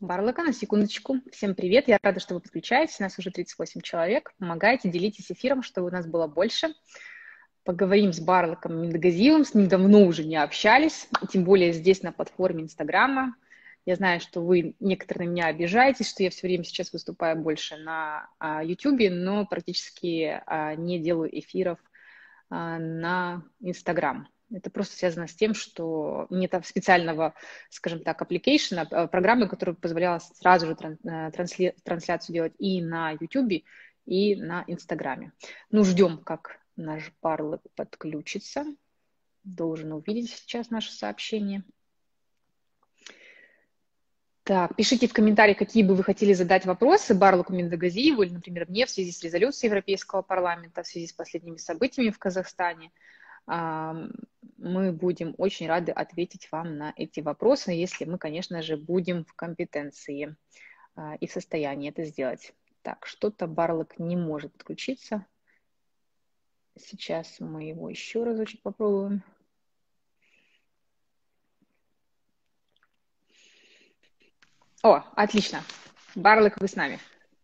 Барлока, на секундочку. Всем привет, я рада, что вы подключаетесь. Нас уже 38 человек. Помогайте, делитесь эфиром, чтобы у нас было больше. Поговорим с Барлоком Миндагазиевым. С ним давно уже не общались, тем более здесь на платформе Инстаграма. Я знаю, что вы некоторые на меня обижаетесь, что я все время сейчас выступаю больше на Ютубе, но практически не делаю эфиров на Инстаграм. Это просто связано с тем, что нет специального, скажем так, аппликейшена, программы, которая позволяла сразу же трансляцию делать и на YouTube, и на Инстаграме. Ну, ждем, как наш Барлок подключится. Должен увидеть сейчас наше сообщение. Так, пишите в комментариях, какие бы вы хотели задать вопросы Барлоку Миндагазиеву или, например, мне в связи с резолюцией Европейского парламента, в связи с последними событиями в Казахстане. Мы будем очень рады ответить вам на эти вопросы, если мы, конечно же, будем в компетенции и в состоянии это сделать. Так, что-то Барлок не может подключиться. Сейчас мы его еще разочек попробуем. О, отлично. Барлок, вы с нами.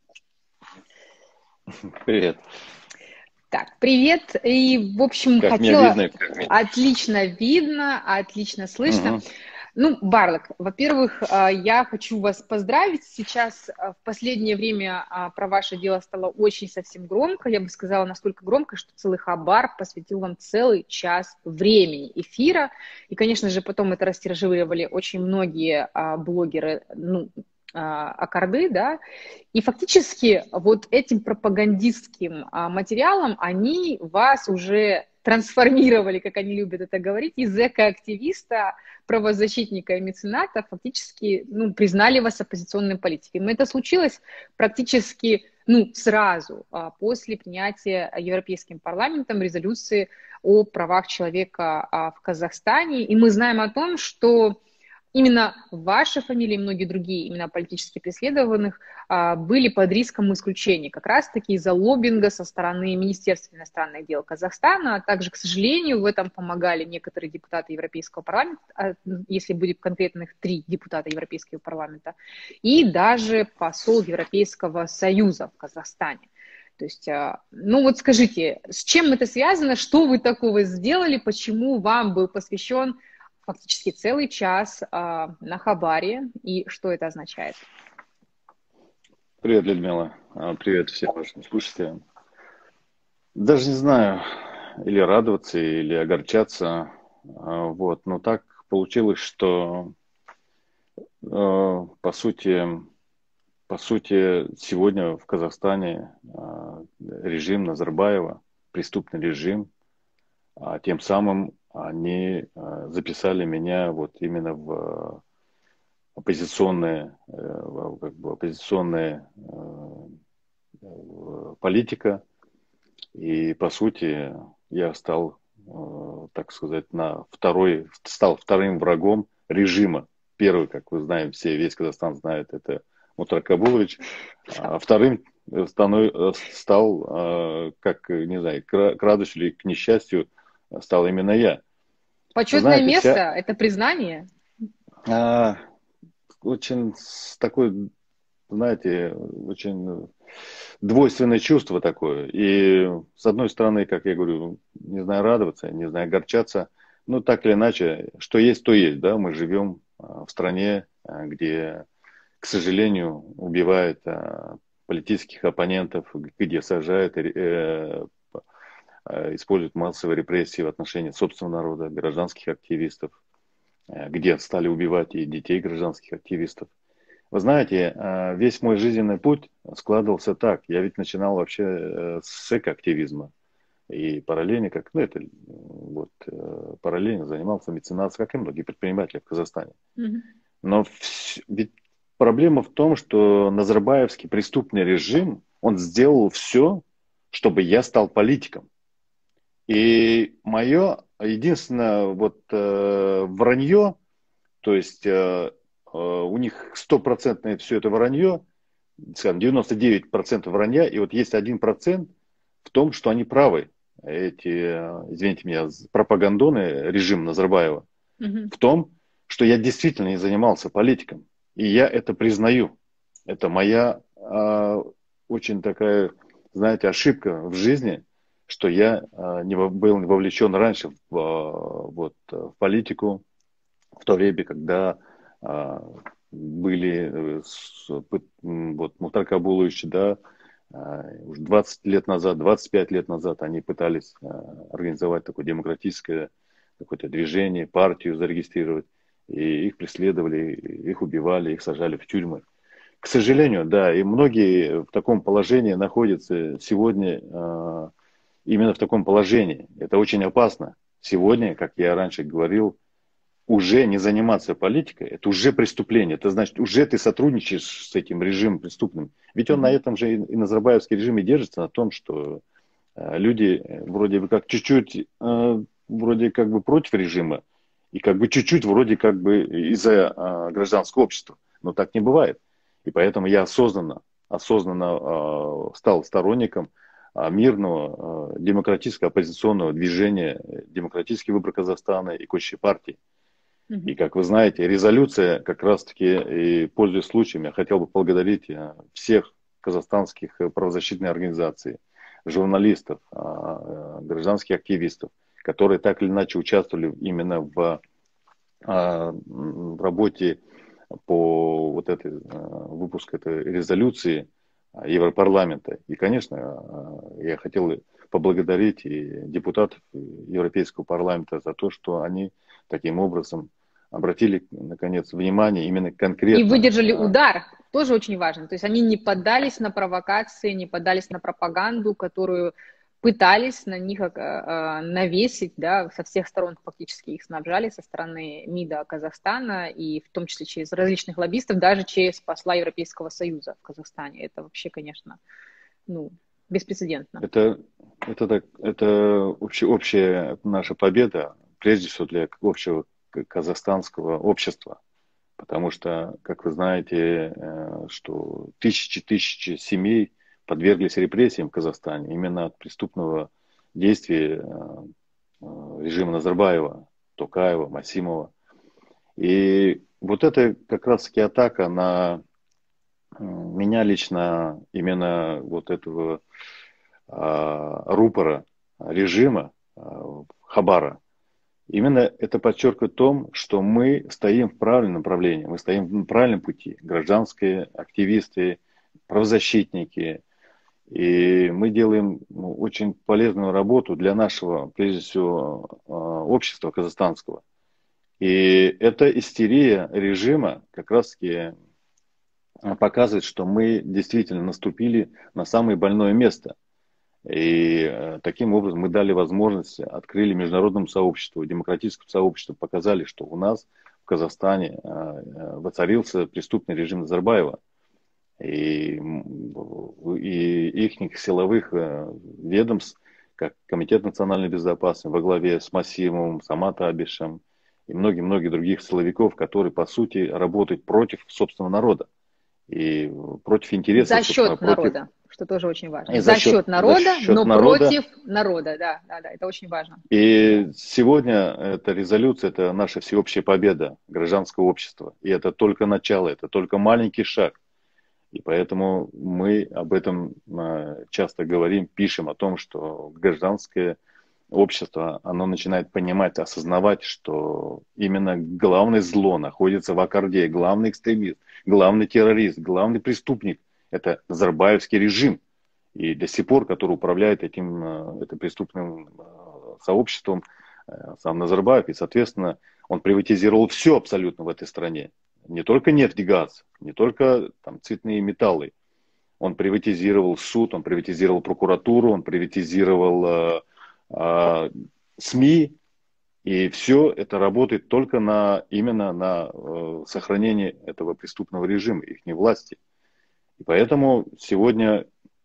Привет. Так, привет. И, в общем, как хотела... Меня видно, как меня? Отлично видно, отлично слышно. Угу. Ну, Барлок, во-первых, я хочу вас поздравить. Сейчас в последнее время про ваше дело стало очень совсем громко. Я бы сказала, настолько громко, что целый Хабар посвятил вам целый час времени эфира. И, конечно же, потом это растиражировали очень многие блогеры, аккорды, да. И фактически вот этим пропагандистским материалом они вас уже трансформировали, как они любят это говорить, из экоактивиста, правозащитника и мецената, фактически признали вас оппозиционным политиком. И это случилось практически сразу после принятия Европейским парламентом резолюции о правах человека в Казахстане. И мы знаем о том, что именно ваша фамилия и многие другие имена политически преследованных были под риском исключения, как раз-таки из-за лоббинга со стороны Министерства иностранных дел Казахстана, а также, к сожалению, в этом помогали некоторые депутаты Европейского парламента, если будет конкретных 3 депутата Европейского парламента, и даже посол Европейского Союза в Казахстане. То есть, вот скажите, с чем это связано, что вы такого сделали, почему вам был посвящен фактически целый час на Хабаре, и что это означает? Привет, Людмила. Привет всем вашим слушателям. Даже не знаю, или радоваться, или огорчаться. Но так получилось, что по сути, сегодня в Казахстане режим Назарбаева, преступный режим, тем самым они записали меня вот именно в оппозиционная политика. И по сути я стал, так сказать, стал вторым врагом режима. Первый, как вы знаете, весь Казахстан знает, это Мутар Кабулович. А вторым стал, как, не знаю, к радости или к несчастью, стал именно я. Почетное место, это признание? Очень такой, знаете, очень двойственное чувство такое. И с одной стороны, как я говорю, не знаю радоваться, не знаю огорчаться. Но так или иначе, что есть, то есть. Да? Мы живем в стране, где, к сожалению, убивают политических оппонентов, где сажают, используют массовые репрессии в отношении собственного народа, гражданских активистов, где стали убивать и детей гражданских активистов. Вы знаете, весь мой жизненный путь складывался так. Я ведь начинал вообще с экоактивизма. И параллельно, параллельно занимался меценатством, как и многие предприниматели в Казахстане. Но ведь проблема в том, что назарбаевский преступный режим, он сделал все, чтобы я стал политиком. И мое единственное вранье, то есть у них 100% все это вранье, скажем, 99% вранья, и вот есть 1% в том, что они правы. Извините меня, пропагандоны режима Назарбаева, в том, что я действительно не занимался политиком. И я это признаю. Это моя очень такая, знаете, ошибка в жизни, что я не был вовлечен раньше в политику, в то время, когда были вот Мухтар Кабулович, да, уже 20 лет назад, 25 лет назад они пытались организовать такое демократическое какое-то движение, партию зарегистрировать, и их преследовали, их убивали, их сажали в тюрьмы. К сожалению, да, и многие в таком положении находятся сегодня, именно в таком положении. Это очень опасно. Сегодня, как я раньше говорил, уже не заниматься политикой, это уже преступление. Это значит, уже ты сотрудничаешь с этим режимом преступным. Ведь он на этом же и назарбаевский режим и держится, на том, что люди вроде бы как чуть-чуть, вроде как бы против режима, и как бы чуть-чуть вроде как бы из-за гражданского общества. Но так не бывает. И поэтому я осознанно стал сторонником мирного, демократического оппозиционного движения, демократический выбор Казахстана и Кочевой партии. И, как вы знаете, резолюция, как раз-таки, и пользуясь случаем, я хотел бы поблагодарить всех казахстанских правозащитных организаций, журналистов, гражданских активистов, которые так или иначе участвовали именно в работе по вот этой, выпуску этой резолюции Европарламента. И, конечно, я хотел поблагодарить и депутатов Европейского парламента за то, что они таким образом обратили, наконец, внимание именно конкретно. И выдержали удар, тоже очень важно. То есть они не поддались на провокации, не поддались на пропаганду, которую пытались на них навесить, да, со всех сторон фактически их снабжали, со стороны МИДа Казахстана, и в том числе через различных лоббистов, даже через посла Европейского Союза в Казахстане. Это вообще, конечно, ну, беспрецедентно. Это общая наша победа, прежде всего для общего казахстанского общества. Потому что, как вы знаете, что тысячи семей подверглись репрессиям в Казахстане именно от преступного действия режима Назарбаева, Токаева, Масимова. И вот это как раз-таки атака на меня лично, именно вот этого рупора режима Хабара. Именно это подчеркивает том, что мы стоим в правильном направлении, мы стоим в правильном пути. Гражданские активисты, правозащитники. И мы делаем очень полезную работу для нашего, прежде всего, общества казахстанского. И эта истерия режима как раз-таки показывает, что мы действительно наступили на самое больное место. И таким образом мы дали возможность, открыли международному сообществу, демократическому сообществу, показали, что у нас в Казахстане воцарился преступный режим Назарбаева. И их силовых ведомств, как Комитет национальной безопасности во главе с Масимовым, Самат Абишем и многие-многие других силовиков, которые, по сути, работают против собственного народа и против интересов. За счет народа, что тоже очень важно. За счет народа, но против народа, да, это очень важно. И сегодня эта резолюция, это наша всеобщая победа гражданского общества. И это только начало, это только маленький шаг. И поэтому мы об этом часто говорим, пишем о том, что гражданское общество, оно начинает понимать, осознавать, что именно главное зло находится в Аккорде, главный экстремист, главный террорист, главный преступник – это Назарбаевский режим. И до сих пор, который управляет этим преступным сообществом, сам Назарбаев, и, соответственно, он приватизировал все абсолютно в этой стране. Не только нефть и газ, не только там, цветные металлы. Он приватизировал суд, он приватизировал прокуратуру, он приватизировал СМИ. И все это работает только именно на сохранении этого преступного режима, их власти. И поэтому сегодня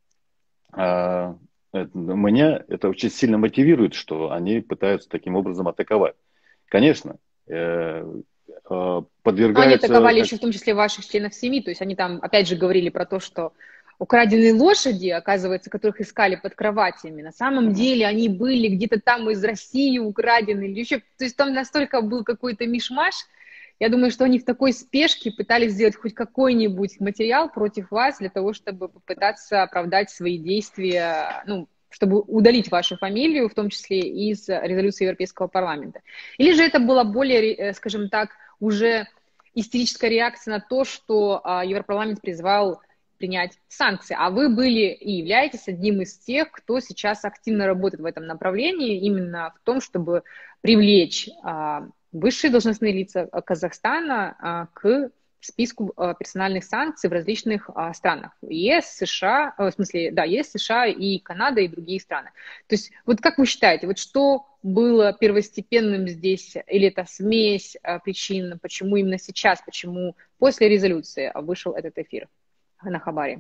меня это очень сильно мотивирует, что они пытаются таким образом атаковать. Конечно, подвергаются... Они атаковали еще в том числе ваших членов семьи, то есть они там опять же говорили про то, что украденные лошади, оказывается, которых искали под кроватями, на самом деле они были где-то там из России украдены или еще, то есть там настолько был какой-то мишмаш, Я думаю, что они в такой спешке пытались сделать хоть какой-нибудь материал против вас для того, чтобы попытаться оправдать свои действия, ну, чтобы удалить вашу фамилию, в том числе из резолюции Европейского парламента. Или же это была более, скажем так, уже истерическая реакция на то, что Европарламент призвал принять санкции, а вы были и являетесь одним из тех, кто сейчас активно работает в этом направлении, именно в том, чтобы привлечь высшие должностные лица Казахстана к списку персональных санкций в различных странах. ЕС, США, в смысле, да, ЕС, США и Канада и другие страны. То есть вот как вы считаете, вот что было первостепенным здесь, или это смесь причин, почему именно сейчас, почему после резолюции вышел этот эфир на Хабаре?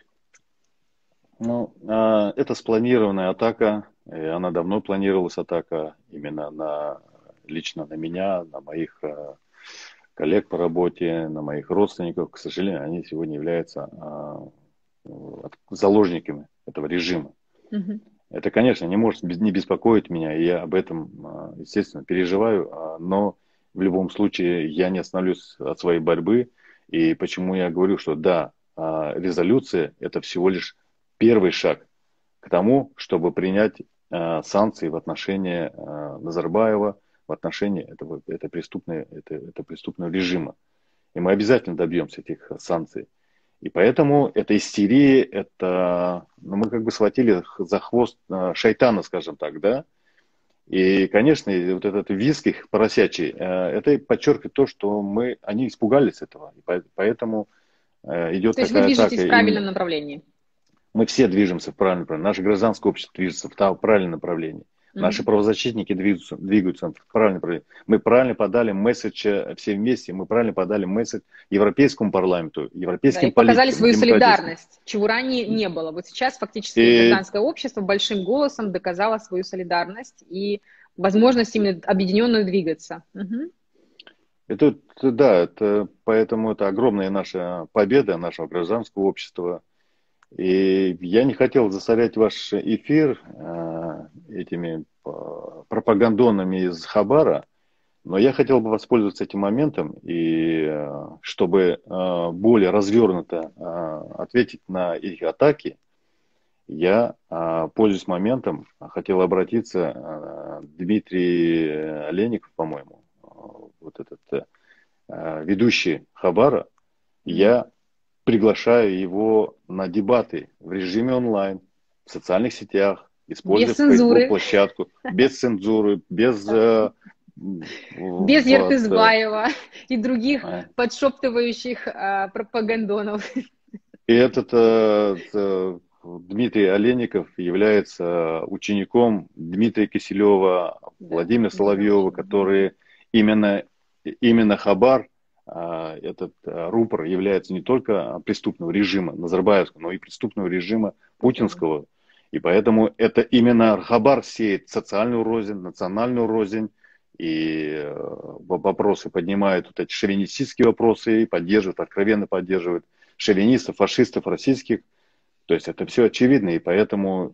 Ну, это спланированная атака, и она давно планировалась, атака именно лично на меня, на моих коллег по работе, на моих родственников. К сожалению, они сегодня являются заложниками этого режима. Угу. Это, конечно, не может не беспокоить меня, и я об этом, естественно, переживаю, но в любом случае я не остановлюсь от своей борьбы. И почему я говорю, что да, резолюция – это всего лишь первый шаг к тому, чтобы принять санкции в отношении Назарбаева, в отношении этого преступного режима. И мы обязательно добьемся этих санкций. И поэтому эта истерия, мы как бы схватили за хвост шайтана, скажем так, да. И, конечно, вот этот визг их поросячий, это подчеркивает то, что они испугались этого. И поэтому идет такая атака. То есть вы движетесь в правильном направлении? Мы все движемся в правильном направлении. Наше гражданское общество движется в правильном направлении. Наши правозащитники двигаются в правильном направлении. Мы правильно подали месседж все вместе, мы правильно подали месседж Европейскому парламенту, европейским политикам. Показали свою солидарность, чего ранее не было. Вот сейчас фактически гражданское общество большим голосом доказало свою солидарность и возможность именно объединенно двигаться. Поэтому это огромная наша победа нашего гражданского общества. И я не хотел засорять ваш эфир этими пропагандонами из Хабара, но я хотел бы воспользоваться этим моментом, и чтобы более развернуто ответить на их атаки, я, пользуясь моментом, хотел обратиться Дмитрий Олейников, по-моему, вот этот ведущий Хабара, я приглашаю его на дебаты в режиме онлайн, в социальных сетях, используя Facebook-площадку, без цензуры, без Ертызбаева и других подшептывающих пропагандонов. И этот Дмитрий Олейников является учеником Дмитрия Киселева, Владимира Соловьева, которые именно Хабар, этот рупор является не только преступного режима Назарбаевского, но и преступного режима путинского. И поэтому это именно Хабар сеет социальную рознь, национальную рознь, и вопросы поднимают, вот эти шовинистические вопросы, и поддерживают, откровенно поддерживают шовинистов, фашистов российских. То есть это все очевидно, и поэтому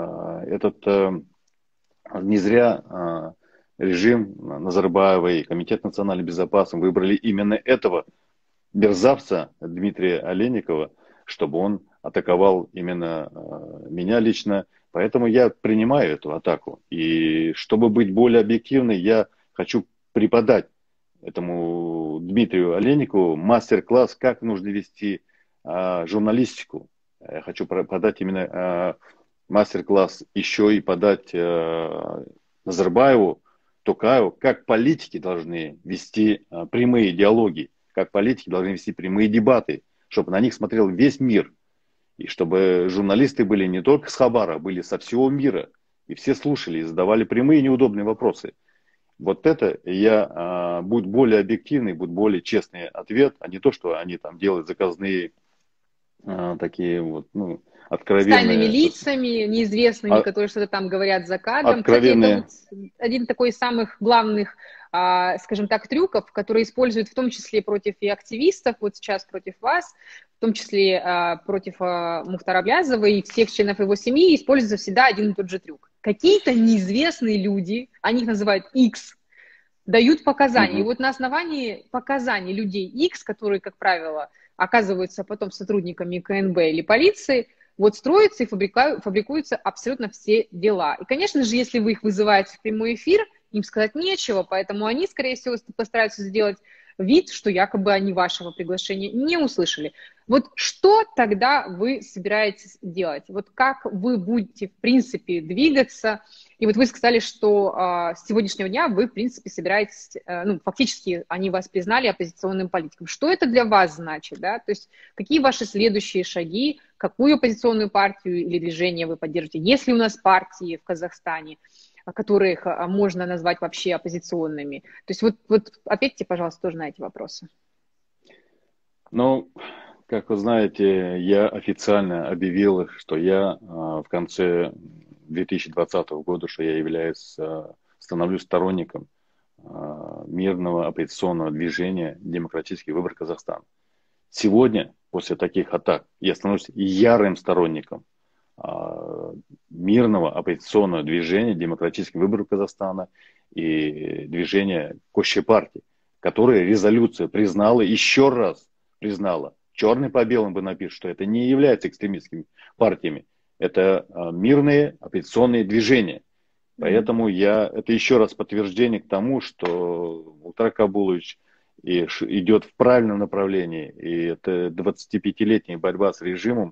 не зря режим Назарбаева и Комитет национальной безопасности выбрали именно этого мерзавца Дмитрия Олейникова, чтобы он атаковал именно меня лично. Поэтому я принимаю эту атаку. И чтобы быть более объективной, я хочу преподать этому Дмитрию Олейникову мастер-класс, как нужно вести журналистику. Я хочу подать именно мастер-класс еще и подать Назарбаеву, Токаеву, как политики должны вести прямые диалоги, как политики должны вести прямые дебаты, чтобы на них смотрел весь мир. И чтобы журналисты были не только с Хабара, были со всего мира. И все слушали и задавали прямые неудобные вопросы. Вот это будет более объективный, будет более честный ответ, а не то, что они там делают заказные такие вот, откровенные. С тайными лицами, неизвестными, которые что-то там говорят за кадром. Откровенные. Кстати, это вот один такой из самых главных, скажем так, трюков, которые используют в том числе против и активистов, вот сейчас против вас, в том числе против Мухтара Аблязова и всех членов его семьи, используется всегда один и тот же трюк. Какие-то неизвестные люди, они их называют X, дают показания. И вот на основании показаний людей X, которые, как правило, оказываются потом сотрудниками КНБ или полиции, вот строятся и фабрикуются абсолютно все дела. И, конечно же, если вы их вызываете в прямой эфир, им сказать нечего, поэтому они, скорее всего, постараются сделать вид, что якобы они вашего приглашения не услышали. Вот что тогда вы собираетесь делать? Вот как вы будете, в принципе, двигаться? И вот вы сказали, что с сегодняшнего дня вы, в принципе, собираетесь, ну, фактически они вас признали оппозиционным политиком. Что это для вас значит, да? То есть какие ваши следующие шаги, какую оппозиционную партию или движение вы поддержите? Есть ли у нас партии в Казахстане, которых можно назвать вообще оппозиционными? То есть вот ответьте, пожалуйста, тоже на эти вопросы. Ну, как вы знаете, я официально объявил, что я в конце 2020 года, что я становлюсь сторонником мирного оппозиционного движения «Демократический выбор Казахстана». Сегодня, после таких атак, я становлюсь ярым сторонником мирного оппозиционного движения «Демократический выбор Казахстана» и движения Кощей партии, которое резолюция признала, еще раз признала, черный по белому напишет, что это не является экстремистскими партиями, это мирные оппозиционные движения. Поэтому это еще раз подтверждение к тому, что Мухтар Кабулович идет в правильном направлении, и это 25-летняя борьба с режимом,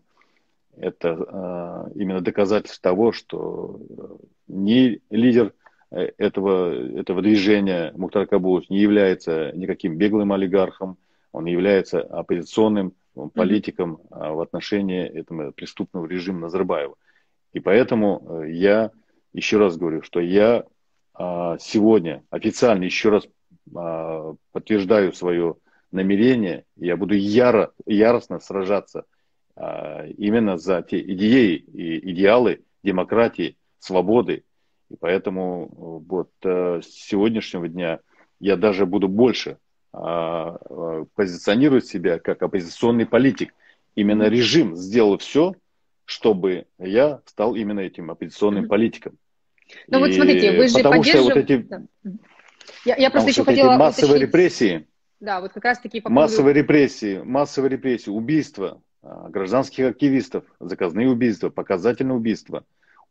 это именно доказательство того, что ни лидер этого движения Мухтар Кабулович не является никаким беглым олигархом, он является оппозиционным политиком в отношении этого преступного режима Назарбаева. И поэтому я еще раз говорю, что я сегодня официально еще раз подтверждаю свое намерение, я буду яростно сражаться именно за те идеи и идеалы демократии, свободы. И поэтому вот с сегодняшнего дня я даже буду больше позиционировать себя как оппозиционный политик. Именно режим сделал все, чтобы я стал именно этим оппозиционным политиком. Ну вот смотрите, вы же поддерживаете... Вот я просто еще хотела массовые репрессии. Да, вот как раз таки по поводу... массовые репрессии, убийства гражданских активистов, заказные убийства, показательные убийства,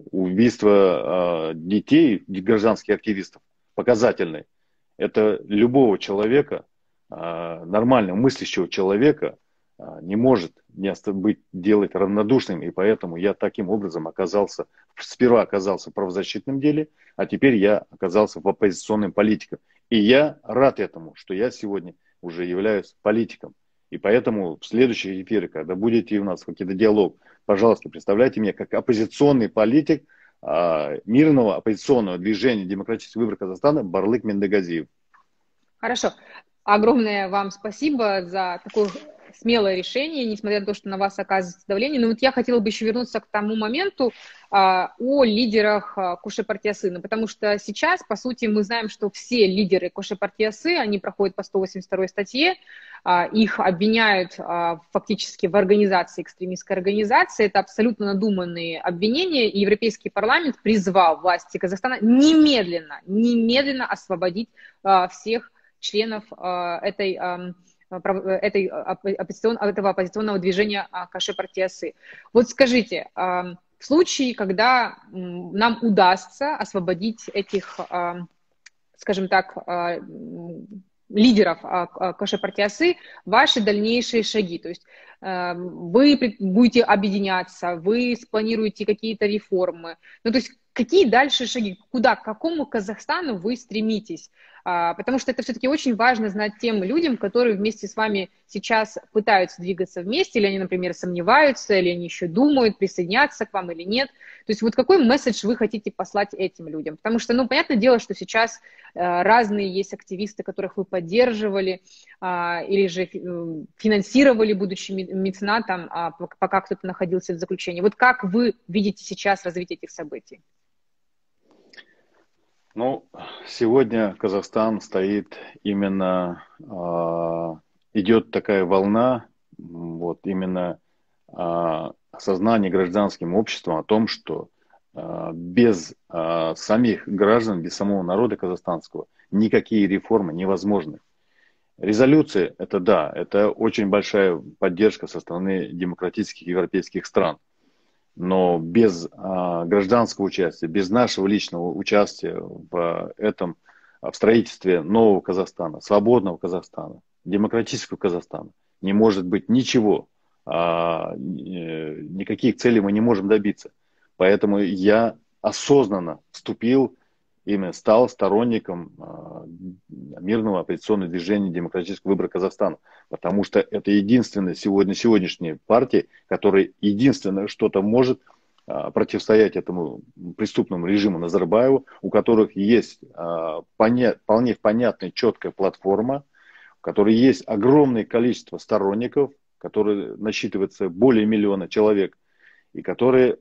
убийства детей, гражданских активистов, показательные. Это любого человека, нормального мыслящего человека не может делать равнодушным, и поэтому я таким образом сперва оказался в правозащитном деле, а теперь я оказался в оппозиционном политике. И я рад этому, что я сегодня уже являюсь политиком. И поэтому в следующих эфирах, когда будете у нас какие-то диалог, пожалуйста, представляйте меня как оппозиционный политик мирного оппозиционного движения «Демократический выбор Казахстана» Барлык Мендагазиев. Хорошо. Огромное вам спасибо за такое смелое решение, несмотря на то, что на вас оказывается давление. Но вот я хотела бы еще вернуться к тому моменту о лидерах Коше-Партиясы, потому что сейчас, по сути, мы знаем, что все лидеры Коше-Партиясы, они проходят по 182 статье, их обвиняют фактически в организации, экстремистской организации. Это абсолютно надуманные обвинения, и Европейский парламент призвал власти Казахстана немедленно освободить всех членов этого оппозиционного движения Коше-Партиясы. Вот скажите, в случае, когда нам удастся освободить этих, скажем так, лидеров Коше-Партиясы, ваши дальнейшие шаги, то есть вы будете объединяться, вы спланируете какие-то реформы, ну то есть какие дальше шаги, к какому Казахстану вы стремитесь? Потому что это все-таки очень важно знать тем людям, которые вместе с вами сейчас пытаются двигаться вместе, или они, например, сомневаются, или они еще думают, присоединяться к вам или нет. То есть вот какой месседж вы хотите послать этим людям? Потому что, ну, понятное дело, что сейчас разные есть активисты, которых вы поддерживали или же финансировали, будучи меценатом, пока кто-то находился в заключении. Вот как вы видите сейчас развитие этих событий? Ну, сегодня Казахстан стоит именно, идет такая волна, вот именно осознание гражданским обществом о том, что без самих граждан, без самого народа казахстанского никакие реформы невозможны. Резолюция, это да, это очень большая поддержка со стороны демократических европейских стран. Но без гражданского участия, без нашего личного участия в этом, в строительстве нового Казахстана, свободного Казахстана, демократического Казахстана, не может быть ничего, никаких целей мы не можем добиться. Поэтому я осознанно вступил, именно стал сторонником мирного оппозиционного движения демократического выбора Казахстана. Потому что это единственная сегодняшняя партия, которая единственное что-то может противостоять этому преступному режиму Назарбаеву, у которых есть вполне понятная, четкая платформа, у которой есть огромное количество сторонников, которые насчитывается более миллиона человек, и которые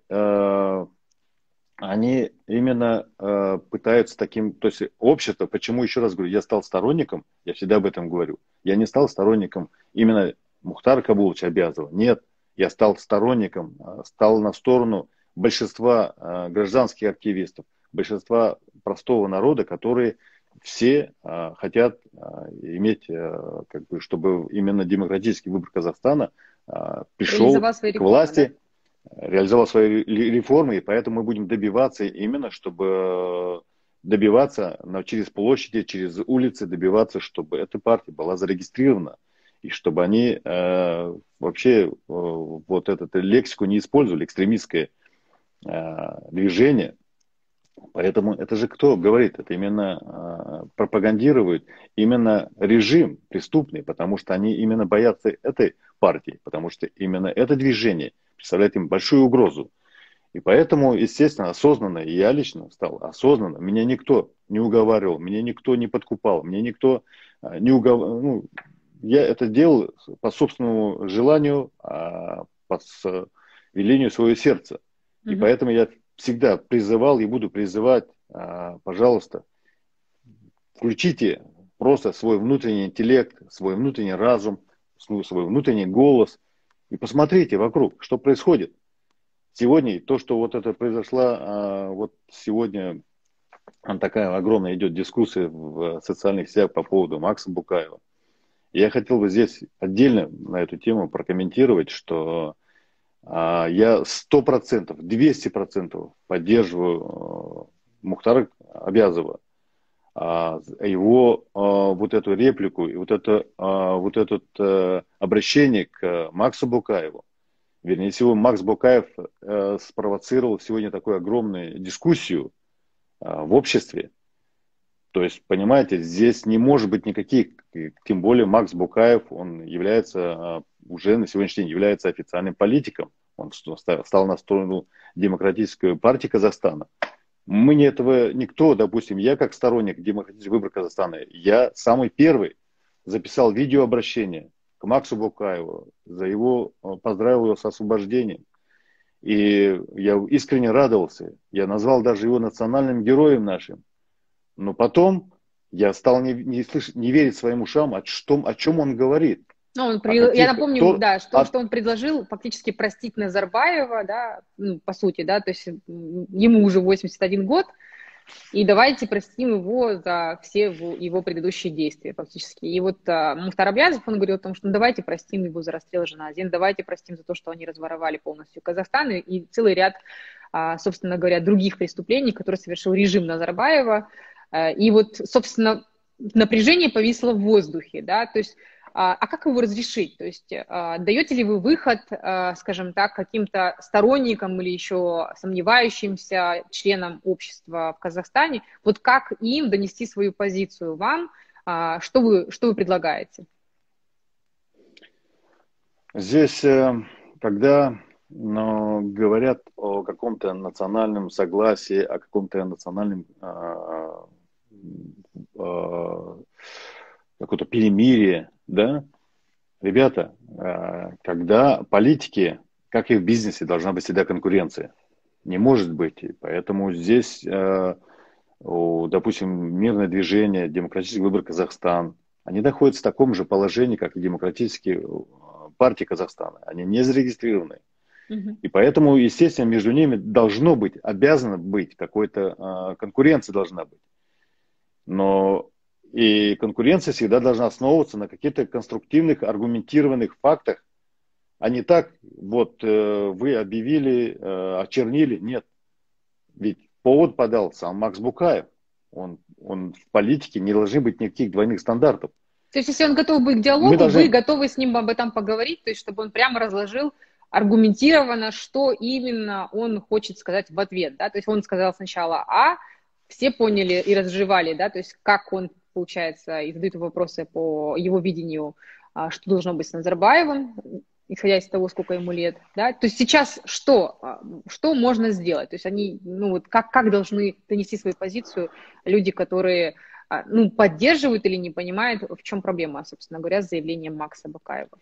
они именно пытаются таким, то есть общество, почему, еще раз говорю, я стал сторонником, я всегда об этом говорю, я не стал сторонником именно Мухтара Кабуловича Абязова, нет, я стал сторонником, стал на сторону большинства гражданских активистов, большинства простого народа, которые все хотят иметь, как бы, чтобы именно демократический выбор Казахстана пришел к власти, да? Реализовал свои реформы, и поэтому мы будем добиваться именно, чтобы добиваться через площади, через улицы, добиваться, чтобы эта партия была зарегистрирована, и чтобы они вообще вот эту лексику не использовали, экстремистское движение. Поэтому это же кто говорит? Это именно пропагандирует именно режим преступный, потому что они именно боятся этой партии, потому что именно это движение представляет им большую угрозу. И поэтому, естественно, осознанно, и я лично стал осознанно, меня никто не уговаривал, меня никто не подкупал, мне никто не уговаривал. Ну, я это делал по собственному желанию, по велению своего сердца. И поэтому я всегда призывал и буду призывать, пожалуйста, включите просто свой внутренний интеллект, свой внутренний разум, свой внутренний голос и посмотрите вокруг, что происходит. Сегодня то, что вот это произошло, вот сегодня такая огромная идет дискуссия в социальных сетях по поводу Макса Букаева. Я хотел бы здесь отдельно на эту тему прокомментировать, что я 100%, 200% поддерживаю Мухтара Абязова, его вот эту реплику и вот это обращение к Максу Букаеву. Вернее всего, Макс Букаев спровоцировал сегодня такую огромную дискуссию в обществе. То есть, понимаете, здесь не может быть никаких, тем более Макс Букаев, он является, уже на сегодняшний день является официальным политиком. Он стал на сторону Демократической партии Казахстана. Мне этого никто, допустим, я как сторонник демократического выбора Казахстана, я самый первый записал видеообращение к Максу Букаеву, поздравил его с освобождением. И я искренне радовался. Я назвал даже его национальным героем нашим. Но потом я стал не верить своим ушам, о чем он говорит. Ну, я напомню, да, что он предложил фактически простить Назарбаева, да, ну, по сути, да, то есть ему уже 81 год, и давайте простим его за все его предыдущие действия фактически. И вот Мухтар Абязов, он говорил о том, что ну, давайте простим его за расстрел Жаназин, давайте простим за то, что они разворовали полностью Казахстан, и целый ряд, собственно говоря, других преступлений, которые совершил режим Назарбаева. И вот, собственно, напряжение повисло в воздухе, да, то есть а как его разрешить? То есть даете ли вы выход, скажем так, каким-то сторонникам или еще сомневающимся членам общества в Казахстане? Вот как им донести свою позицию вам? Что вы предлагаете? Здесь, когда говорят о каком-то национальном согласии, о каком-то национальном какое-то перемирие, да, ребята, когда политики, как и в бизнесе, должна быть всегда конкуренция. Не может быть. Поэтому здесь, допустим, мирное движение, демократический выбор Казахстан, они находятся в таком же положении, как и демократические партии Казахстана. Они не зарегистрированы. И поэтому, естественно, между ними должно быть, обязана быть какой-то конкуренция должна быть. Но и конкуренция всегда должна основываться на каких-то конструктивных, аргументированных фактах, а не так, вот вы объявили, очернили. Нет. Ведь повод подал сам Макс Букаев. Он в политике не должны быть никаких двойных стандартов. То есть, если он готов быть к диалогу, вы готовы с ним об этом поговорить, то есть, чтобы он прямо разложил аргументированно, что именно он хочет сказать в ответ, да, то есть он сказал сначала А, все поняли и разжевали, да, то есть как он, получается, и задают вопросы по его видению, что должно быть с Назарбаевым, исходя из того, сколько ему лет, да, то есть сейчас что можно сделать, то есть они, ну вот как должны донести свою позицию люди, которые, ну, поддерживают или не понимают, в чем проблема, собственно говоря, с заявлением Макса Букаева.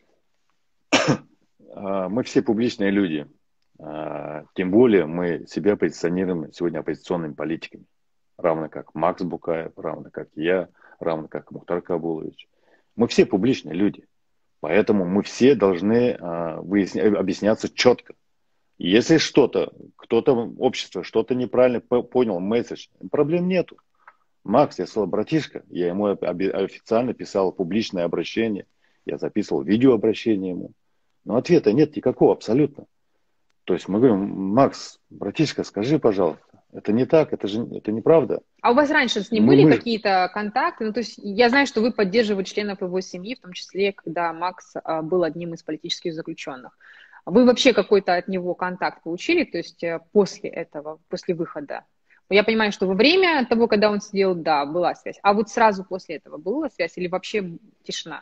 Мы все публичные люди, тем более мы себя позиционируем сегодня оппозиционными политиками, равно как Макс Букаев, равно как я, равно как Мухтар Кабулович. Мы все публичные люди, поэтому мы все должны объясняться четко. Если кто-то, общество, что-то неправильно понял, месседж, проблем нету. Макс, я сказал, братишка, я ему официально писал публичное обращение, я записывал видеообращение ему. Но ответа нет никакого абсолютно. То есть мы говорим, Макс, братишка, скажи, пожалуйста, это не так, это неправда. А у вас раньше с ним были какие-то контакты? Ну, то есть я знаю, что вы поддерживали членов его семьи, в том числе, когда Макс был одним из политических заключенных. Вы вообще какой-то от него контакт получили, то есть после этого, после выхода? Я понимаю, что во время того, когда он сидел, да, была связь. А вот сразу после этого была связь или вообще тишина?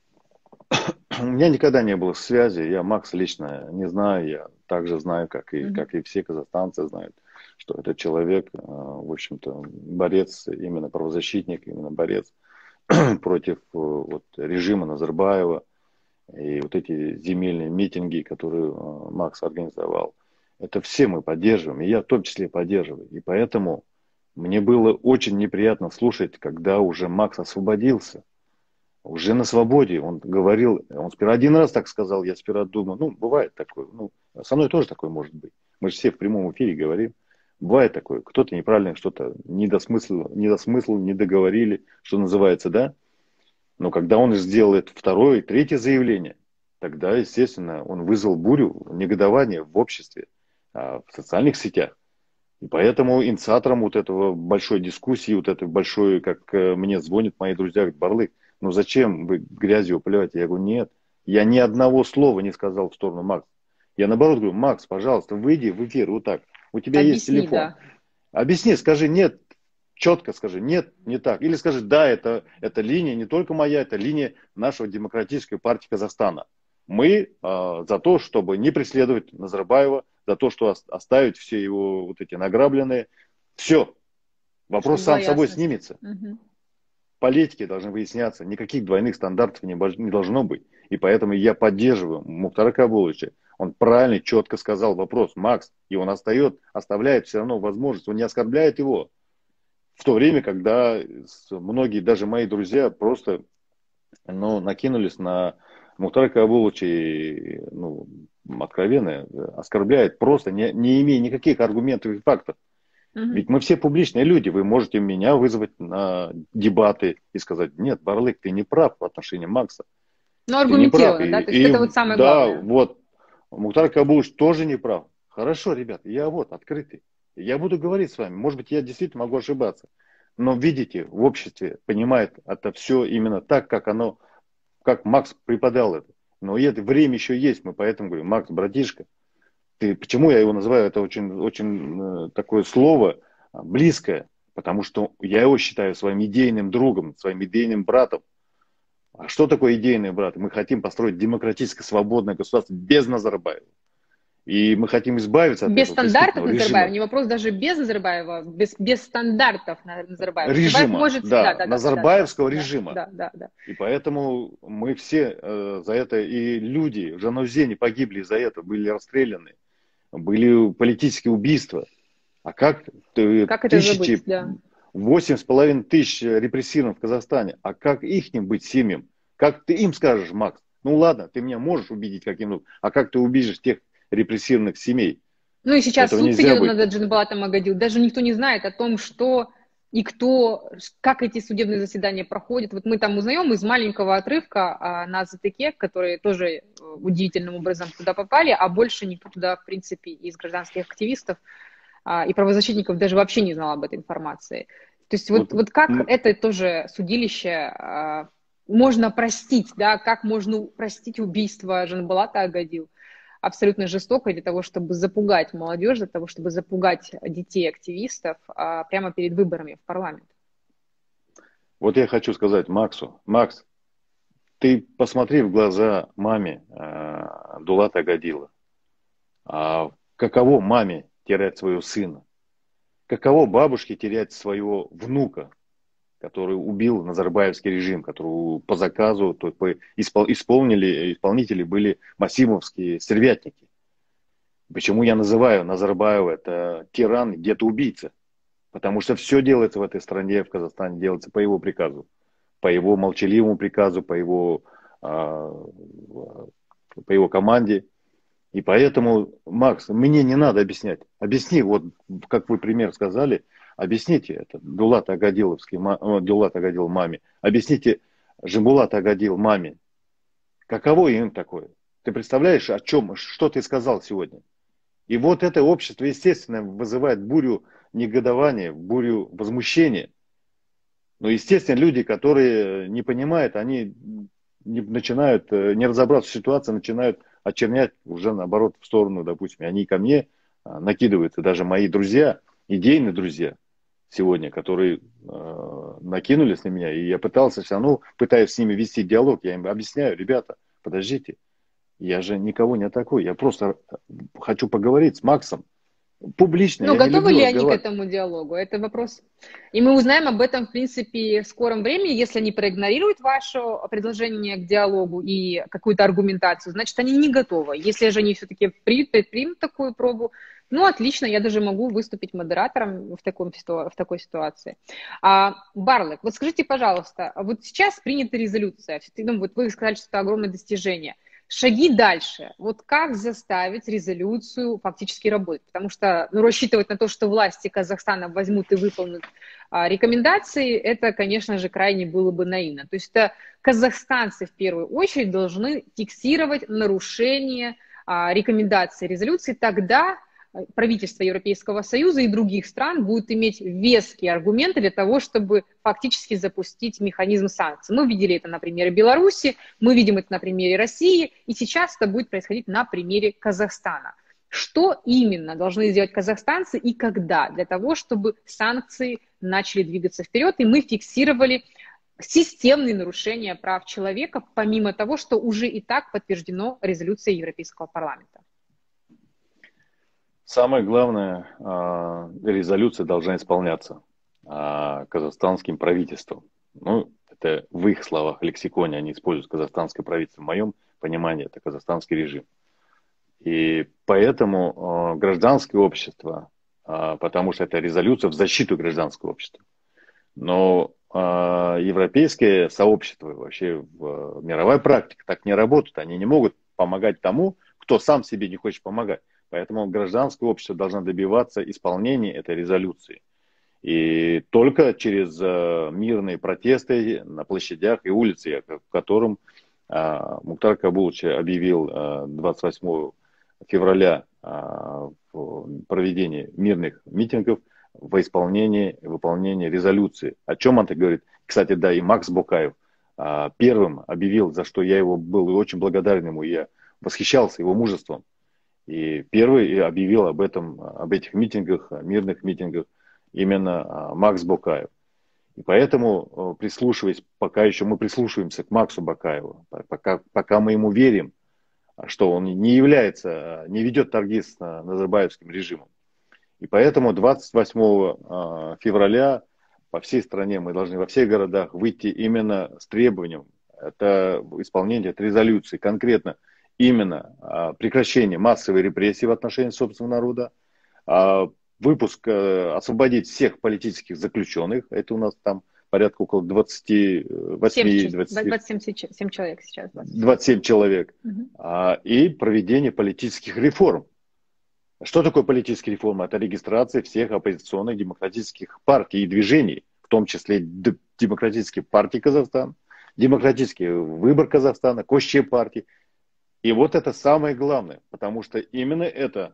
У меня никогда не было связи, я Макса лично не знаю, я также знаю, как и все казахстанцы знают, что этот человек, в общем-то, борец, именно правозащитник, именно борец против вот, режима Назарбаева и вот эти земельные митинги, которые Макс организовал. Это все мы поддерживаем, и я в том числе поддерживаю. И поэтому мне было очень неприятно слушать, когда уже Макс освободился. Уже на свободе, он говорил, он сперва один раз так сказал, я сперва думал, ну, бывает такое, ну, со мной тоже такое может быть. Мы же все в прямом эфире говорим, бывает такое, кто-то неправильно что-то недосмыслил, не договорили, что называется, да. Но когда он сделал это второе, третье заявление, тогда, естественно, он вызвал бурю, негодование в обществе, в социальных сетях. И поэтому инициатором вот этого большой дискуссии, вот этой большой, как мне звонят мои друзья, говорят, Барлык, ну зачем вы грязью поливаете? Я говорю, нет, я ни одного слова не сказал в сторону Макса. Я наоборот говорю, Макс, пожалуйста, выйди в эфир вот так. У тебя есть телефон. Да. Объясни, скажи нет, четко скажи, нет, не так. Или скажи, да, это линия не только моя, это линия нашего демократической партии Казахстана. Мы за то, чтобы не преследовать Назарбаева, за то, что оставить все его вот эти награбленные. Все. Вопрос сам собой снимется. Угу. Политики должны выясняться, никаких двойных стандартов не должно быть. И поэтому я поддерживаю Мухтара Кабуловича. Он правильно, четко сказал вопрос, Макс, и он оставляет все равно возможность, он не оскорбляет его. В то время, когда многие, даже мои друзья, просто накинулись на Мухтара Кабуловича и откровенно оскорбляет, просто не имея никаких аргументов и фактов. Ведь мы все публичные люди, вы можете меня вызвать на дебаты и сказать, нет, Барлык, ты не прав в отношении Макса. Ну, аргументированно, да? То есть это вот самое главное. Да, вот, Мухтар Кабулович тоже не прав. Хорошо, ребят, я вот открытый. Я буду говорить с вами. Может быть, я действительно могу ошибаться. Но видите, в обществе понимает это все именно так, как Макс преподал это. Но это время еще есть, мы поэтому говорим, Макс, братишка, почему я его называю, это очень такое слово близкое, потому что я его считаю своим идейным другом, своим идейным братом. А что такое идейный брат? Мы хотим построить демократическое, свободное государство без Назарбаева. И мы хотим избавиться от без этого стандартов Назарбаева, не вопрос даже без Назарбаева, без стандартов Назарбаева. Режима, назарбаевского режима. Да. И поэтому мы все за это, и люди в Жанаузене погибли за это, были расстреляны, были политические убийства. А как это забыть, да. 8,5 тысяч репрессированных в Казахстане, а как ихним быть семьям? Как ты им скажешь, Макс? Ну ладно, ты меня можешь убедить каким-то, а как ты убедишь тех репрессированных семей. Ну и сейчас Этого суд нельзя идет будет. над Джанбулатом Агадил. Даже никто не знает о том, что и кто, как эти судебные заседания проходят. Вот мы там узнаем из маленького отрывка на ЗТК, которые тоже удивительным образом туда попали, а больше никто туда, в принципе, из гражданских активистов и правозащитников даже вообще не знал об этой информации. То есть вот как это тоже судилище можно простить, да, как можно простить убийство Жанбулата Агадил? Абсолютно жестоко для того, чтобы запугать молодежь, для того, чтобы запугать детей активистов прямо перед выборами в парламент. Вот я хочу сказать Максу. Макс, ты посмотри в глаза маме Дулата Агадила. Каково маме терять своего сына? Каково бабушке терять своего внука, который убил Назарбаевский режим, который по заказу, то исполнители были масимовские стервятники. Почему я называю Назарбаева это тиран, где-то убийца? Потому что все делается в этой стране, в Казахстане, делается по его приказу, по его молчаливому приказу, по его команде. И поэтому, Макс, мне не надо объяснять. Объясни, вот как вы пример сказали, объясните это Дулат Агадил маме. Объясните Жанбулат Агадил маме. Каково им такое? Ты представляешь, о чем, что ты сказал сегодня? И вот это общество, естественно, вызывает бурю негодования, бурю возмущения. Но, естественно, люди, которые не понимают, они начинают, не разобраться в ситуации, начинают очернять уже наоборот в сторону, допустим, они ко мне накидываются, даже мои друзья, идейные друзья сегодня, которые накинулись на меня, и я пытался все равно, пытаюсь с ними вести диалог, я им объясняю, ребята, подождите, я же никого не атакую, я просто хочу поговорить с Максом. Публично. Ну, готовы ли они к этому диалогу? Это вопрос. И мы узнаем об этом, в принципе, в скором времени. Если они проигнорируют ваше предложение к диалогу и какую-то аргументацию, значит, они не готовы. Если же они все-таки предпримут такую пробу, ну, отлично, я даже могу выступить модератором в такой ситуации. Барлек, вот скажите, пожалуйста, вот сейчас принята резолюция, ну, вот вы сказали, что это огромное достижение. Шаги дальше. Вот как заставить резолюцию фактически работать? Потому что рассчитывать на то, что власти Казахстана возьмут и выполнят рекомендации, это, конечно же, крайне было бы наивно. То есть это казахстанцы в первую очередь должны фиксировать нарушение рекомендаций резолюции, тогда правительство Европейского Союза и других стран будут иметь веские аргументы для того, чтобы фактически запустить механизм санкций. Мы видели это на примере Беларуси, мы видим это на примере России, и сейчас это будет происходить на примере Казахстана. Что именно должны сделать казахстанцы и когда для того, чтобы санкции начали двигаться вперед, и мы фиксировали системные нарушения прав человека, помимо того, что уже и так подтверждено резолюцией Европейского парламента? Самое главное, резолюция должна исполняться казахстанским правительством. Ну, это в их словах, лексиконе они используют казахстанское правительство. В моем понимании это казахстанский режим. И поэтому гражданское общество, потому что это резолюция в защиту гражданского общества. Но европейское сообщество, вообще мировая практика так не работает. Они не могут помогать тому, кто сам себе не хочет помогать. Поэтому гражданское общество должно добиваться исполнения этой резолюции. И только через мирные протесты на площадях и улицах, в котором Мухтар Кабулович объявил 28 февраля проведение мирных митингов во выполнение резолюции. О чем он говорит? Кстати, да, и Макс Бокаев первым объявил, за что я его был очень благодарен ему, я восхищался его мужеством. И первый объявил об этих митингах, мирных митингах, именно Макс Бокаев. И поэтому, прислушиваясь, пока еще мы прислушиваемся к Максу Бокаеву, пока мы ему верим, что он не ведет торги с назарбаевским режимом. И поэтому 28 февраля по всей стране мы должны во всех городах выйти именно с требованием, это исполнение этой резолюции, конкретно именно прекращение массовой репрессии в отношении собственного народа, освободить всех политических заключенных, это у нас там порядка около 27 человек сейчас. 27 человек. И проведение политических реформ. Что такое политические реформы? Это регистрация всех оппозиционных демократических партий и движений, в том числе Демократической партии Казахстана, Демократический выбор Казахстана, Косче партии. И вот это самое главное, потому что именно это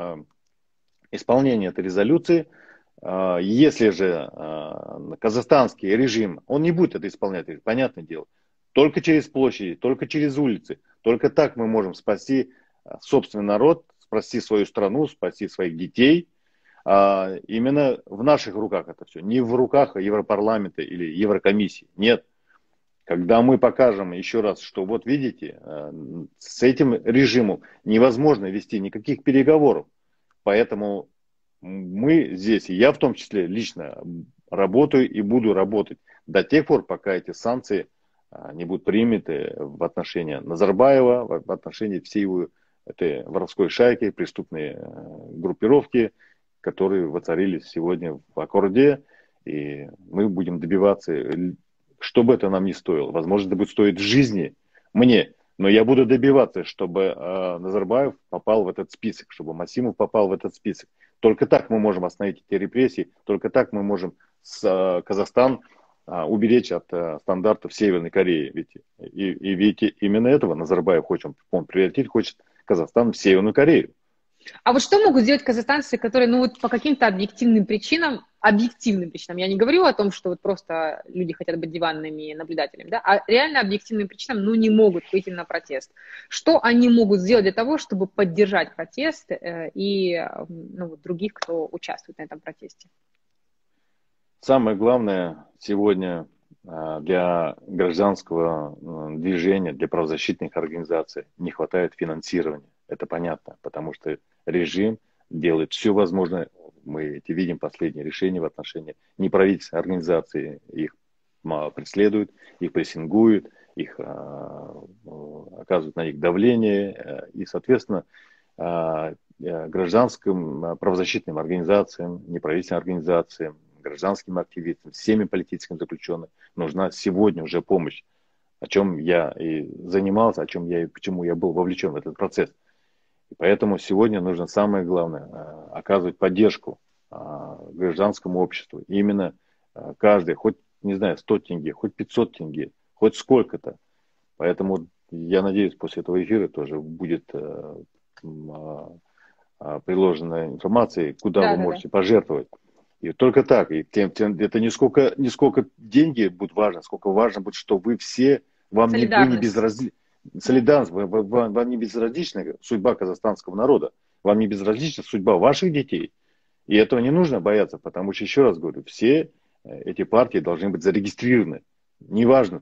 исполнение этой резолюции, если же казахстанский режим, он не будет это исполнять, понятное дело, только через площади, только через улицы, только так мы можем спасти собственный народ, спасти свою страну, спасти своих детей. Именно в наших руках это все, не в руках Европарламента или Еврокомиссии, нет. Когда мы покажем еще раз, что вот видите, с этим режимом невозможно вести никаких переговоров. Поэтому мы здесь, и я в том числе лично, работаю и буду работать до тех пор, пока эти санкции не будут приняты в отношении Назарбаева, в отношении всей его этой воровской шайки, преступной группировки, которые воцарились сегодня в Аккорде. И мы будем добиваться, что бы это нам ни стоило. Возможно, это будет стоить жизни мне. Но я буду добиваться, чтобы Назарбаев попал в этот список, чтобы Масимов попал в этот список. Только так мы можем остановить эти репрессии, только так мы можем Казахстан уберечь от стандартов Северной Кореи. Ведь именно этого Назарбаев хочет, он превратить хочет Казахстан в Северную Корею. А вот что могут сделать казахстанцы, которые, ну вот по каким-то объективным причинам, я не говорю о том, что вот просто люди хотят быть диванными наблюдателями, да, а реально объективным причинам, ну, не могут выйти на протест. Что они могут сделать для того, чтобы поддержать протест и других, кто участвует на этом протесте? Самое главное сегодня для гражданского движения, для правозащитных организаций не хватает финансирования. Это понятно, потому что режим делает все возможное. Мы эти видим последние решения в отношении неправительственных организаций. Их преследуют, их прессингуют, их оказывают на них давление. И, соответственно, гражданским правозащитным организациям, неправительственным организациям, гражданским активистам, всеми политическими заключенными нужна сегодня уже помощь, о чем я и занимался, почему я был вовлечен в этот процесс. И поэтому сегодня нужно самое главное оказывать поддержку гражданскому обществу. И именно каждый, хоть, не знаю, 100 тенге, хоть 500 тенге, хоть сколько-то. Поэтому я надеюсь, после этого эфира тоже будет приложена информация, куда вы можете пожертвовать. И только так. И это не сколько деньги будут важны, сколько важно будет, что вы все, вы не безразличны. Солидарность, вам не безразлична судьба казахстанского народа, вам не безразлична судьба ваших детей. И этого не нужно бояться, потому что, еще раз говорю, все эти партии должны быть зарегистрированы. Неважно,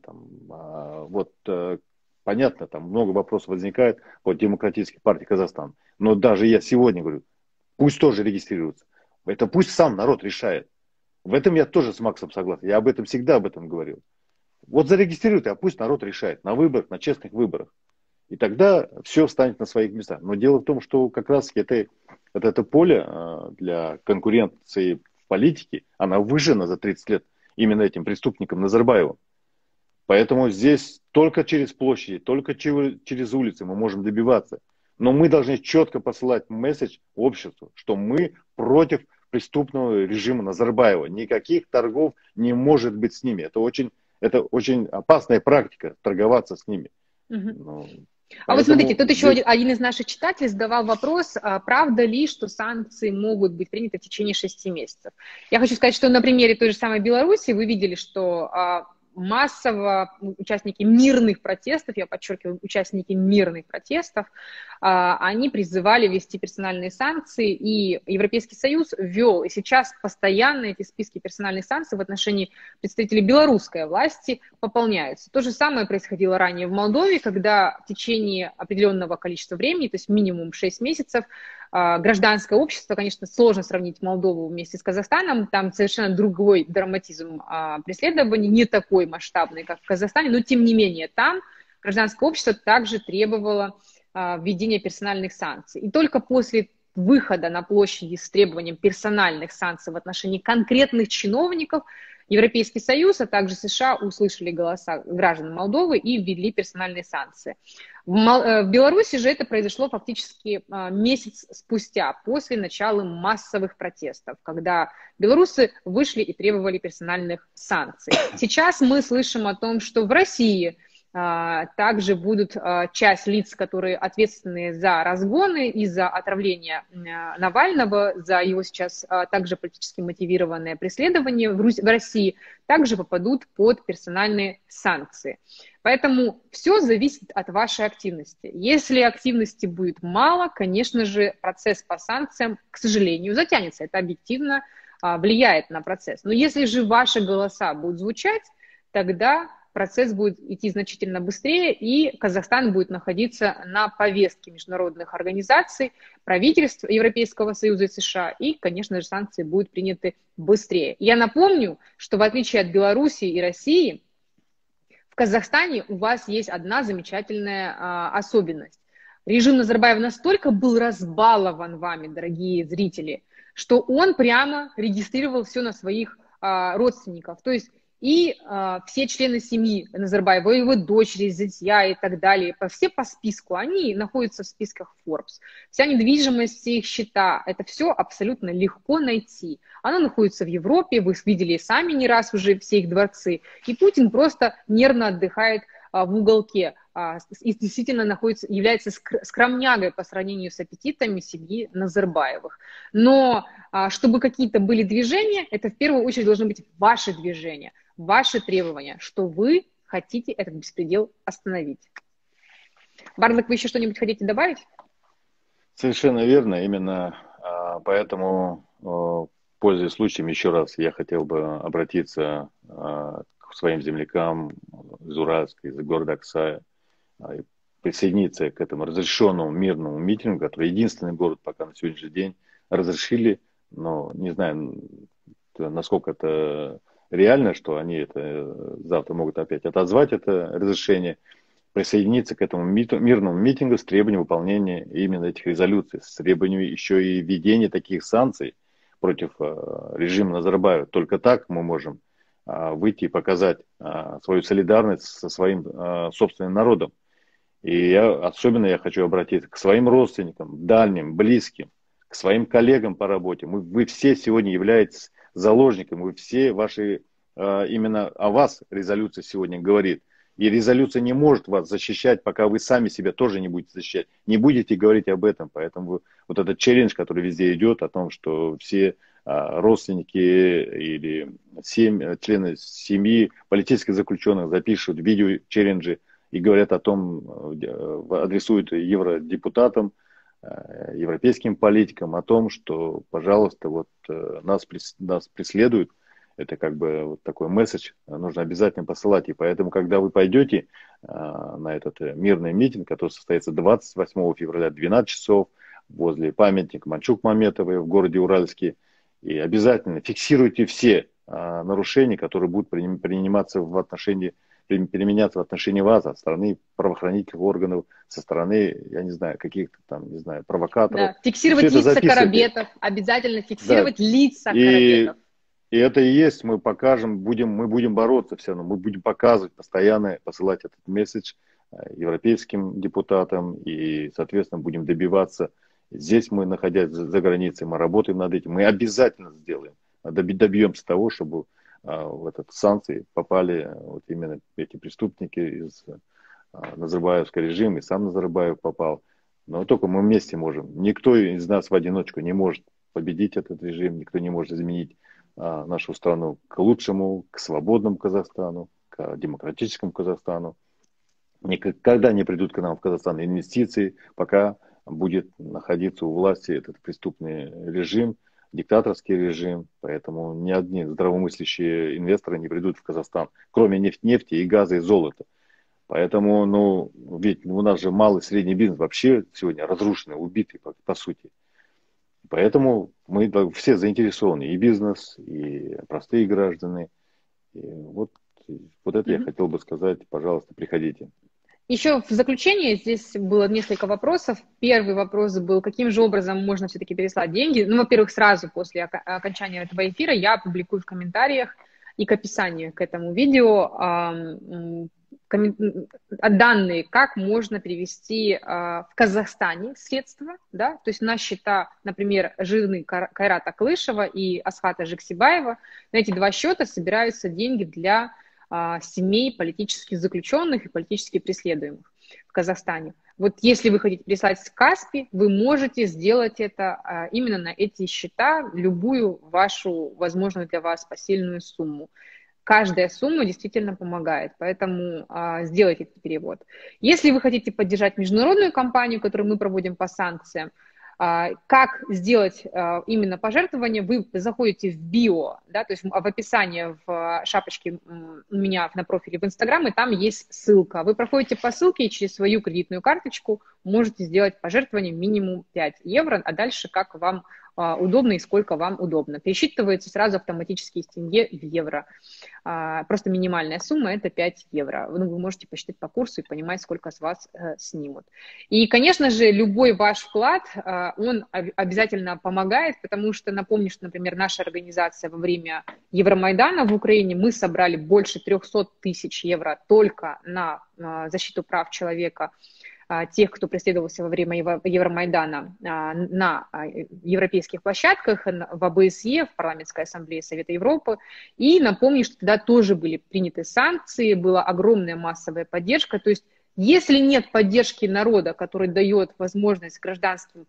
понятно, там много вопросов возникает по Демократической партии Казахстана. Но даже я сегодня говорю, пусть тоже регистрируются. Это пусть сам народ решает. В этом я тоже с Максом согласен. Я всегда об этом говорил. Вот зарегистрируйте, а пусть народ решает на выборах, на честных выборах. И тогда все встанет на своих местах. Но дело в том, что как раз это поле для конкуренции в политике, она выжжена за 30 лет именно этим преступником Назарбаевым. Поэтому здесь только через площади, только через улицы мы можем добиваться. Но мы должны четко посылать месседж обществу, что мы против преступного режима Назарбаева. Никаких торгов не может быть с ними. Это очень опасная практика, торговаться с ними. А вот смотрите, тут еще один из наших читателей задавал вопрос, правда ли, что санкции могут быть приняты в течение 6 месяцев. Я хочу сказать, что на примере той же самой Беларуси вы видели, что массово участники мирных протестов, я подчеркиваю, участники мирных протестов, они призывали ввести персональные санкции, и Европейский Союз ввел, и сейчас постоянно эти списки персональных санкций в отношении представителей белорусской власти пополняются. То же самое происходило ранее в Молдове, когда в течение определенного количества времени, то есть минимум 6 месяцев, гражданское общество, конечно, сложно сравнить Молдову вместе с Казахстаном, там совершенно другой драматизм преследований, не такой масштабный, как в Казахстане, но тем не менее там гражданское общество также требовало введения персональных санкций. И только после выхода на площади с требованием персональных санкций в отношении конкретных чиновников Европейский Союз, а также США услышали голоса граждан Молдовы и ввели персональные санкции. В Беларуси же это произошло фактически месяц спустя, после начала массовых протестов, когда белорусы вышли и требовали персональных санкций. Сейчас мы слышим о том, что в России также будут часть лиц, которые ответственны за разгоны и за отравление Навального, за его сейчас также политически мотивированное преследование в России, также попадут под персональные санкции. Поэтому все зависит от вашей активности. Если активности будет мало, конечно же, процесс по санкциям, к сожалению, затянется. Это объективно влияет на процесс. Но если же ваши голоса будут звучать, тогда процесс будет идти значительно быстрее, и Казахстан будет находиться на повестке международных организаций, правительств Европейского Союза и США, и, конечно же, санкции будут приняты быстрее. Я напомню, что в отличие от Белоруссии и России, в Казахстане у вас есть одна замечательная особенность. Режим Назарбаева настолько был разбалован вами, дорогие зрители, что он прямо регистрировал все на своих родственников. То есть и все члены семьи Назарбаева, его дочери, зятья и так далее, все по списку, они находятся в списках Forbes. Вся недвижимость, все их счета, это все абсолютно легко найти. Она находится в Европе, вы видели сами не раз уже все их дворцы. И Путин просто нервно отдыхает в уголке и действительно является скромнягой по сравнению с аппетитами семьи Назарбаевых. Но чтобы какие-то были движения, это в первую очередь должны быть ваши движения, ваши требования, что вы хотите этот беспредел остановить. Барлык, вы еще что-нибудь хотите добавить? Совершенно верно. Именно поэтому, пользуясь случаем, еще раз я хотел бы обратиться к своим землякам из Уральска, из города Аксая, и присоединиться к этому разрешенному мирному митингу, который единственный город пока на сегодняшний день разрешили, но не знаю, насколько это реально, что они это завтра могут опять отозвать это разрешение, присоединиться к этому мирному митингу с требованием выполнения именно этих резолюций, с требованием еще и введения таких санкций против режима Назарбаева. Только так мы можем выйти и показать свою солидарность со своим собственным народом. И особенно я хочу обратиться к своим родственникам, дальним, близким, к своим коллегам по работе. Вы все сегодня являетесь заложником, вы все ваши, именно о вас резолюция сегодня говорит. И резолюция не может вас защищать, пока вы сами себя тоже не будете защищать. Не будете говорить об этом. Поэтому вот этот челлендж, который везде идет, о том, что все родственники или члены семьи политических заключенных запишут видео-челленджи и говорят о том, адресуют евродепутатам, европейским политикам о том, что, пожалуйста, вот нас преследуют. Это как бы вот такой месседж нужно обязательно посылать. И поэтому, когда вы пойдете на этот мирный митинг, который состоится 28 февраля, 12 часов, возле памятника Манчук-Маметовой в городе Уральске, и обязательно фиксируйте все нарушения, которые будут применяться в отношении вас со стороны правоохранительных органов, со стороны, я не знаю, каких-то там, не знаю, провокаторов. Да, фиксировать лица Карабетов, обязательно фиксировать лица Карабетов. И это и есть, мы покажем, мы будем бороться все равно, мы будем показывать, постоянно посылать этот месседж европейским депутатам и, соответственно, будем добиваться. Здесь мы, находясь за границей, мы работаем над этим, мы обязательно сделаем, добьемся того, чтобы в этот санкции попали вот именно эти преступники из Назарбаевского режима, и сам Назарбаев попал. Но только мы вместе можем. Никто из нас в одиночку не может победить этот режим, никто не может изменить нашу страну к лучшему, к свободному Казахстану, к демократическому Казахстану. Никогда не придут к нам в Казахстан инвестиции, пока будет находиться у власти этот преступный режим, диктаторский режим. Поэтому ни одни здравомыслящие инвесторы не придут в Казахстан, кроме нефти и газа и золота. Поэтому, ведь у нас же малый и средний бизнес вообще сегодня разрушенный, убитый по сути. Поэтому мы все заинтересованы, и бизнес, и простые граждане. И вот это я хотел бы сказать, пожалуйста, приходите. Еще в заключение здесь было несколько вопросов. Первый вопрос был, каким же образом можно все-таки переслать деньги. Во-первых, сразу после окончания этого эфира я опубликую в комментариях и к описанию к этому видео данные, как можно перевести в Казахстане средства, да, то есть на счета, например, жены Кайрата Клышева и Асхата Жексибаева, на эти два счета собираются деньги для семей политических заключенных и политически преследуемых в Казахстане. Вот если вы хотите прислать с Каспи, вы можете сделать это именно на эти счета, любую вашу возможную для вас посильную сумму. Каждая сумма действительно помогает, поэтому сделайте этот перевод. Если вы хотите поддержать международную кампанию, которую мы проводим по санкциям, как сделать именно пожертвование, вы заходите в био, да, то есть в описании в шапочке у меня на профиле в Инстаграм, и там есть ссылка. Вы проходите по ссылке и через свою кредитную карточку можете сделать пожертвование минимум 5 евро, а дальше как вам удобно и сколько вам удобно. Пересчитывается сразу автоматически из тенге в евро. Просто минимальная сумма – это 5 евро. Ну, вы можете посчитать по курсу и понимать, сколько с вас снимут. И, конечно же, любой ваш вклад, он обязательно помогает, потому что, напомню, что, например, наша организация во время Евромайдана в Украине, мы собрали больше 300 тысяч евро только на защиту прав человека, тех, кто преследовался во время Евромайдана на европейских площадках, в ОБСЕ, в Парламентской ассамблее Совета Европы. И напомню, что тогда тоже были приняты санкции, была огромная массовая поддержка. То есть если нет поддержки народа, который дает возможность гражданским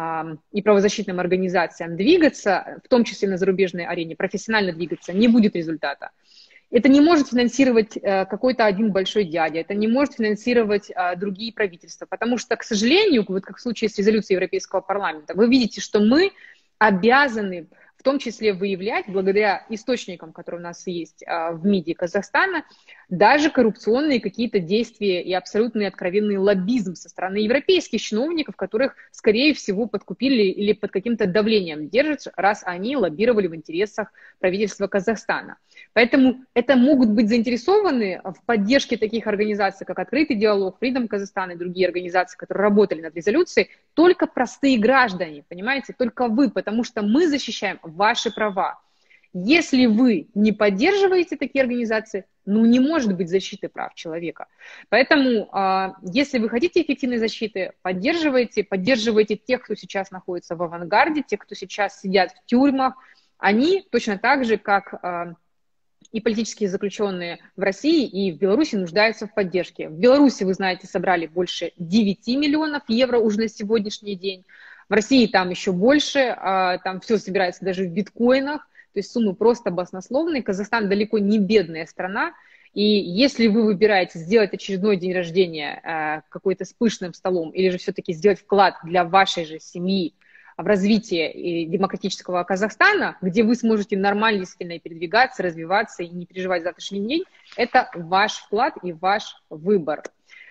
и правозащитным организациям двигаться, в том числе на зарубежной арене, профессионально двигаться, не будет результата. Это не может финансировать какой-то один большой дядя, это не может финансировать другие правительства, потому что, к сожалению, вот как в случае с резолюцией Европейского парламента, вы видите, что мы обязаны в том числе выявлять, благодаря источникам, которые у нас есть в МИДе Казахстана, даже коррупционные какие-то действия и абсолютный откровенный лоббизм со стороны европейских чиновников, которых, скорее всего, подкупили или под каким-то давлением держат, раз они лоббировали в интересах правительства Казахстана. Поэтому это могут быть заинтересованы в поддержке таких организаций, как «Открытый диалог», «Freedom Казахстан» и другие организации, которые работали над резолюцией, только простые граждане, понимаете, только вы, потому что мы защищаем ваши права. Если вы не поддерживаете такие организации, ну не может быть защиты прав человека. Поэтому, если вы хотите эффективной защиты, поддерживайте тех, кто сейчас находится в авангарде, тех, кто сейчас сидят в тюрьмах. Они точно так же, как и политические заключенные в России и в Беларуси нуждаются в поддержке. В Беларуси, вы знаете, собрали больше 9 миллионов евро уже на сегодняшний день. В России там еще больше, там все собирается даже в биткоинах, то есть суммы просто баснословные. Казахстан далеко не бедная страна, и если вы выбираете сделать очередной день рождения какой-то с пышным столом, или же все-таки сделать вклад для вашей же семьи в развитие демократического Казахстана, где вы сможете нормально действительно передвигаться, развиваться и не переживать завтрашний день, это ваш вклад и ваш выбор.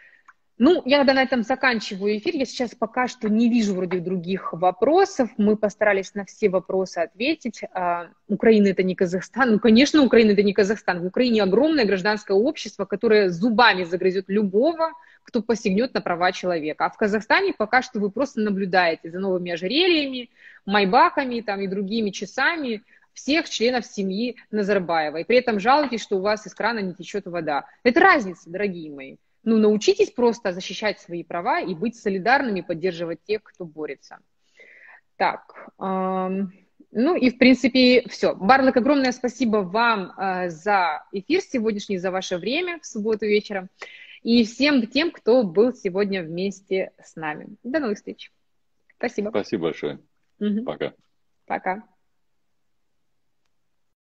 Ну, я тогда на этом заканчиваю эфир. Я сейчас пока что не вижу вроде других вопросов. Мы постарались на все вопросы ответить. Украина – это не Казахстан. Ну, конечно, Украина – это не Казахстан. В Украине огромное гражданское общество, которое зубами загрызет любого, кто посягнет на права человека. А в Казахстане пока что вы просто наблюдаете за новыми ожерельями, майбахами там, и другими часами всех членов семьи Назарбаева. И при этом жалуетесь, что у вас из крана не течет вода. Это разница, дорогие мои. Ну, научитесь просто защищать свои права и быть солидарными, поддерживать тех, кто борется. Так, ну и в принципе все. Барлык, огромное спасибо вам за эфир сегодняшний, за ваше время в субботу вечером. И всем тем, кто был сегодня вместе с нами. До новых встреч. Спасибо. Спасибо большое. Пока. Пока.